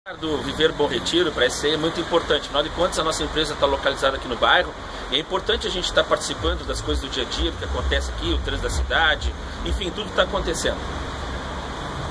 do Viver Bom Retiro, para esse é muito importante. Afinal de contas, a nossa empresa está localizada aqui no bairro e é importante a gente estar participando das coisas do dia a dia, do que acontece aqui, o trânsito da cidade, enfim, tudo está acontecendo.